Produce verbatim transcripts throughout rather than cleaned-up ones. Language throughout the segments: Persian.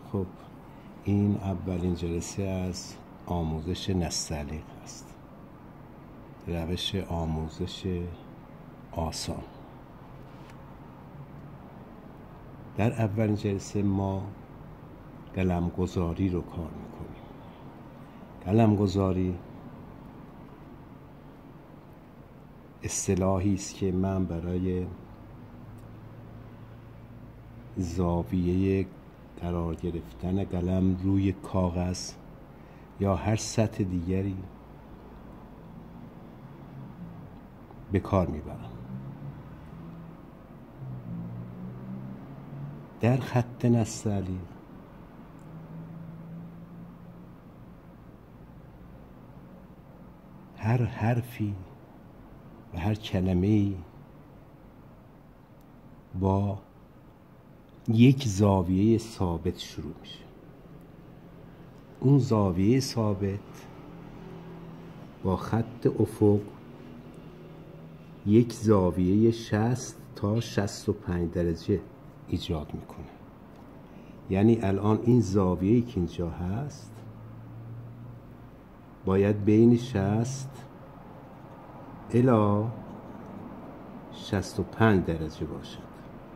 خب این اولین جلسه از آموزش نستعلیق است، روش آموزش آسان. در اولین جلسه ما قلمگذاری رو کار میکنیم. قلمگذاری اصطلاحی است که من برای زاویه قرار گرفتن قلم روی کاغذ یا هر سطح دیگری به کار میبرم. در خط نستعلیق هر حرفی و هر کلمه‌ای با یک زاویه ثابت شروع میشه. اون زاویه ثابت با خط افق یک زاویه شصت تا شصت و پنج درجه ایجاد میکنه. یعنی الان این زاویه‌ای که اینجا هست باید بین شصت الی شصت و پنج درجه باشد.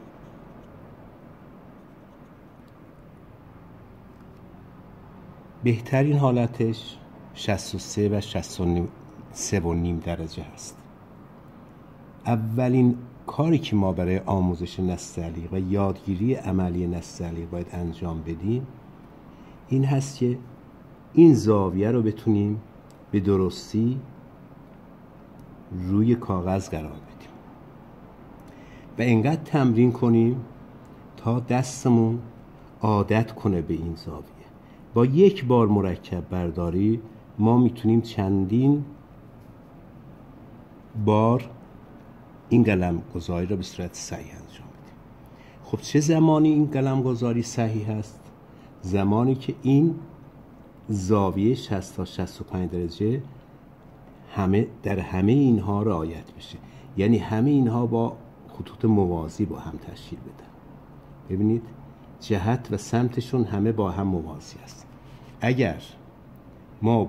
بهترین حالتش شصت و سه و شصت و سه و نیم درجه هست. اولین کاری که ما برای آموزش نستعلیق و یادگیری عملی نستعلیق باید انجام بدیم این هست که این زاویه رو بتونیم به درستی روی کاغذ قرار بدیم و اینقدر تمرین کنیم تا دستمون عادت کنه به این زاویه. با یک بار مرکب برداری ما میتونیم چندین بار این قلم گذاری را به صورت صحیح انجام بدیم. خب چه زمانی این قلم گذاری صحیح هست؟ زمانی که این زاویه شصت تا شصت و پنج درجه همه در همه اینها رعایت بشه. یعنی همه اینها با خطوط موازی با هم تشکیل بدن. ببینید جهت و سمتشون همه با هم موازی است. اگر ما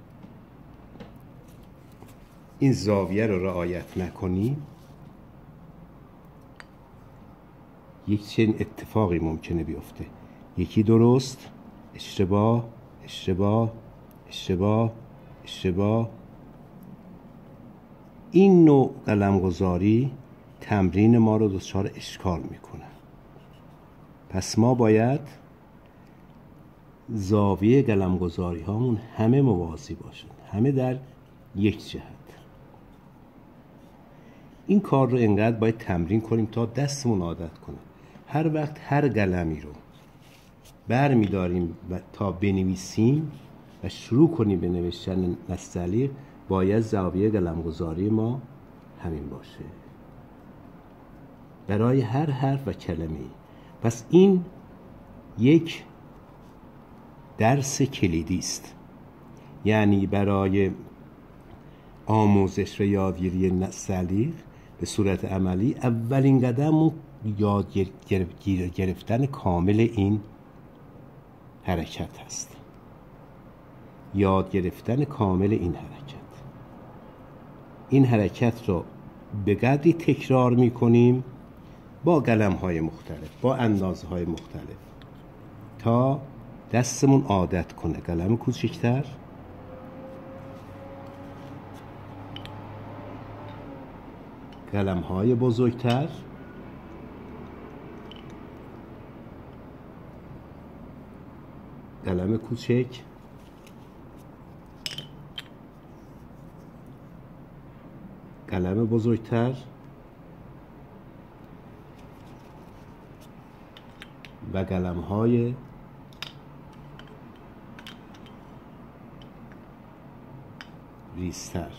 این زاویه رو رعایت نکنیم یک چنین اتفاقی ممکنه بیفته. یکی درست، اشتباه، اشتباه، اشتباه، اشتباه. این نوع قلمگذاری تمرین ما رو دچار اشکال میکنه. پس ما باید زاویه قلمگذاری هامون همه موازی باشن، همه در یک جهت. این کار رو انقدر باید تمرین کنیم تا دستمون عادت کنه. هر وقت هر قلمی رو بر می داریم و تا بنویسیم و شروع کنیم به نوشتن نستعلیق باید زاویه قلمگذاری ما همین باشه برای هر حرف و کلمه. پس این یک درس کلیدی است. یعنی برای آموزش و یادگیری نستعلیق به صورت عملی اولین قدم یاد گرفتن کامل این حرکت هست. یاد گرفتن کامل این حرکت. این حرکت رو به قدری تکرار میکنیم با قلم های مختلف، با اندازه های مختلف تا دستمون عادت کنه. قلم کوچکتر، قلم های بزرگتر، قلم کوچک، قلم بزرگتر و قلم های ریزتر.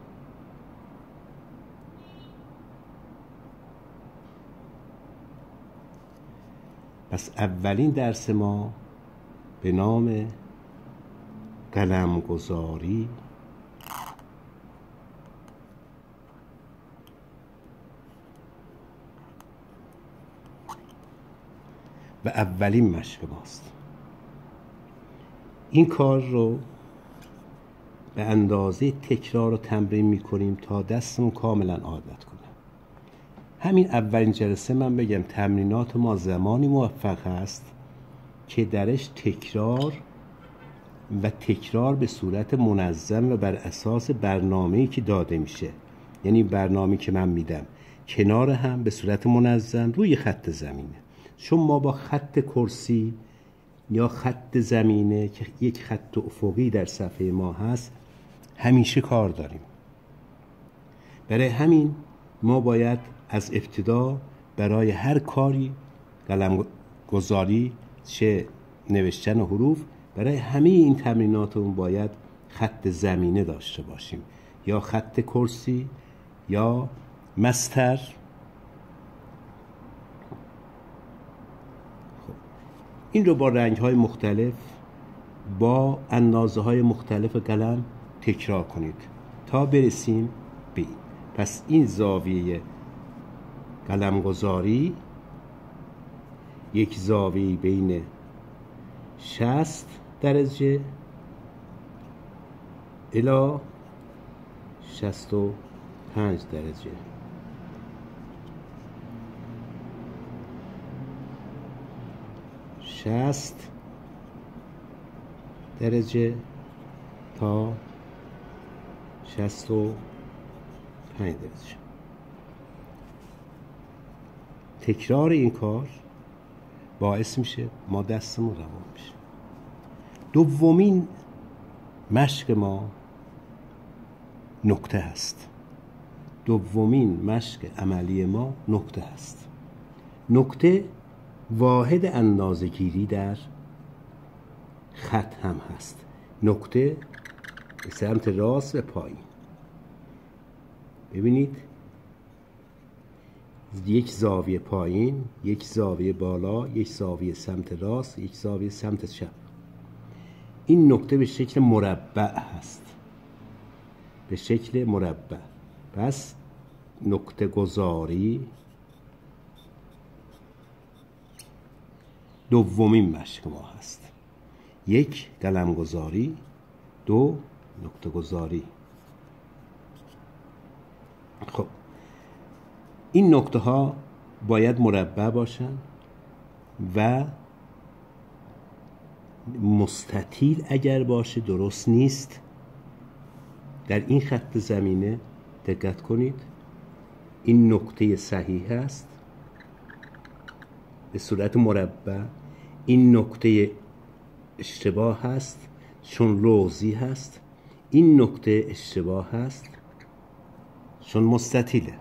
پس اولین درس ما به نام قلمگذاری و اولین مشق ماست. این کار رو به اندازه تکرار رو تمرین میکنیم تا دستمون کاملا عادت کنه. همین اولین جلسه من بگم تمرینات ما زمانی موفق هست که درش تکرار و تکرار به صورت منظم و بر اساس برنامه‌ای که داده میشه، یعنی برنامه‌ای که من میدم کنار هم به صورت منظم روی خط زمینه. چون ما با خط کرسی یا خط زمینه که یک خط افقی در صفحه ما هست همیشه کار داریم. برای همین ما باید از ابتدا برای هر کاری، قلم گذاری چه نوشتن حروف، برای همه این تمریناتمون باید خط زمینه داشته باشیم، یا خط کرسی یا مسطر. خب این رو با رنگ‌های مختلف با اندازه‌های مختلف قلم تکرار کنید تا برسیم به این. پس این زاویه قلم گذاری یک زاویه بین شصت درجه الی شصت و پنج درجه. شصت درجه تا شصت و پنج درجه. تکرار این کار باعث میشه ما دستمون روان بشه. دومین مشق ما نقطه هست. دومین مشق عملی ما نقطه هست. نقطه واحد اندازه‌گیری در خط هم هست. نقطه به سمت راست و پایین. ببینید یک زاویه پایین، یک زاویه بالا، یک زاویه سمت راست، یک زاویه سمت چپ. این نقطه به شکل مربع هست، به شکل مربع. پس نقطه گذاری دومین مشق ما هست. یک قلم گذاری، دو نقطه گذاری. خب این نقطه ها باید مربع باشن و مستطیل اگر باشه درست نیست. در این خط زمینه دقت کنید، این نقطه صحیح است به صورت مربع، این نقطه اشتباه هست چون لوزی هست، این نقطه اشتباه هست چون مستطیله.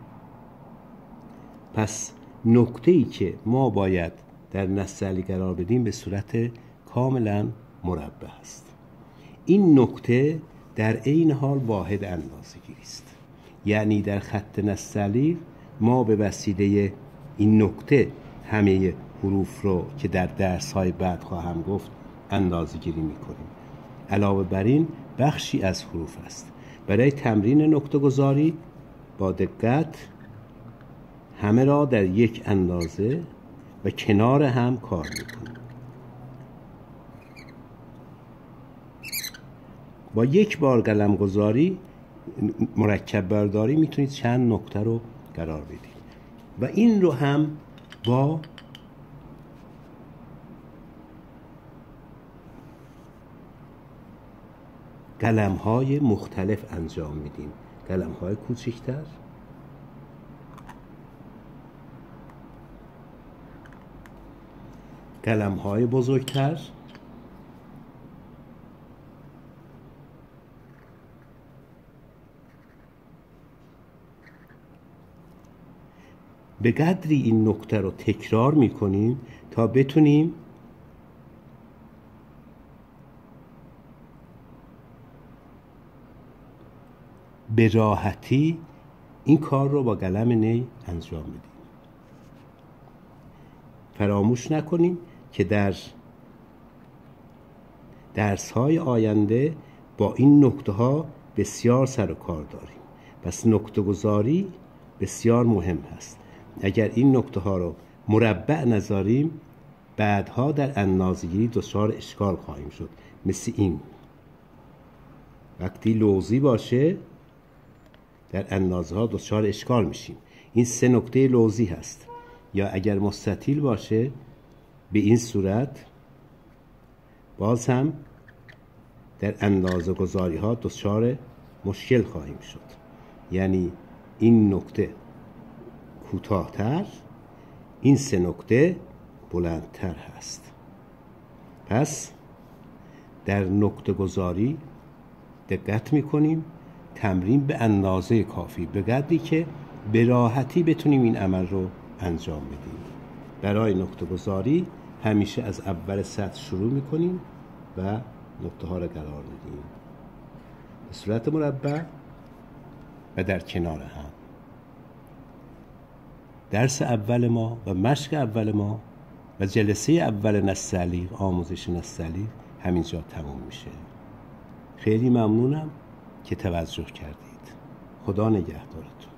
پس نقطه‌ای که ما باید در نستعلیق قرار بدیم به صورت کاملا مربع است. این نقطه در عین حال واحد اندازه‌گیری است، یعنی در خط نستعلیق ما به وسیله این نقطه همه حروف رو که در درس‌های بعد خواهم گفت اندازه‌گیری می‌کنیم. علاوه بر این بخشی از حروف است. برای تمرین نقطه گذاری با دقت همه را در یک اندازه و کنار هم کار می‌کنیم. با یک بار قلم گذاری مرکب برداری میتونید چند نقطه رو قرار بدید و این رو هم با قلم های مختلف انجام میدیم. قلم های کوچکتر، قلم های بزرگتر، به قدری این نقطه رو تکرار میکنیم تا بتونیم به راحتی این کار رو با قلم نی انجام بدیم. فراموش نکنیم که در درس‌های آینده با این نقطه ها بسیار سر و کار داریم. پس نقطه گذاری بسیار مهم هست. اگر این نقطه ها رو مربع نذاریم بعدها در اندازه‌گیری دچار اشکال خواهیم شد. مثل این. وقتی لوزی باشه در اندازه ها دچار اشکال میشیم. این سه نقطه لوزی هست. یا اگر مستطیل باشه به این صورت باز هم در اندازه گذاری ها دچار مشکل خواهیم شد. یعنی این نقطه کوتاه‌تر، این سه نقطه بلندتر هست. پس در نقطه گذاری دقت میکنیم، تمرین به اندازه کافی، به قدری که به راحتی بتونیم این عمل رو انجام بدیم. برای نقطه گذاری همیشه از اول سطر شروع میکنیم و نقطه ها رو قرار میدیم به صورت مربع و در کنار هم. درس اول ما و مشق اول ما و جلسه اول نستعلیق، آموزش نستعلیق همینجا تموم میشه. خیلی ممنونم که توجه کردید. خدا نگهدارتون.